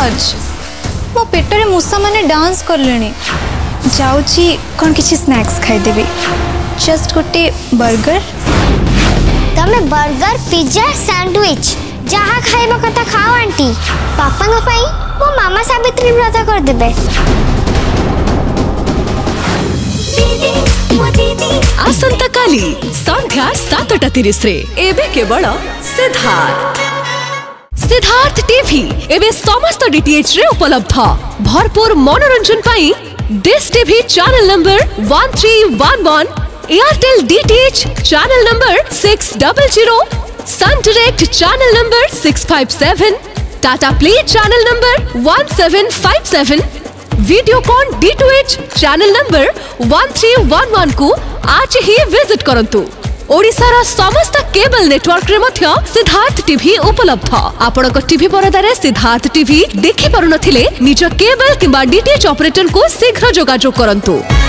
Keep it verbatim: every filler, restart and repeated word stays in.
Much मो पेटरे मूसा माने dance करलेनी जाउची कोन किछि स्नैक्स खाइ देबी जस्ट गोटे बर्गर तमे बर्गर पिज्जा सैंडविच जहाँ खाइबा कथा खाओ आंटी पापा को पई मो मामा सावित्री व्रत कर देबे आसंता काली संध्या सातटा तीस रे एबे केवल सिद्धार्थ सिद्धार्थ टीवी एबे समस्त डीटीएच रे उपलब्ध भरपूर मनोरंजन पाई dish TV channel number one three one one Airtel DTH channel number six double zero Sun Direct channel number six five seven Tata Play channel number one seven five seven Videocon D two H channel number one three one one को आज ही visit करंतु। ओडिशार समस्त cable network रे मध्य Siddharth TV उपलब्ध आपण को TV परदारे Siddharth TV देखि पारु नथिले निज केबल किबा डीटीएच ऑपरेटर को शीघ्र जोगाजोग करंतु।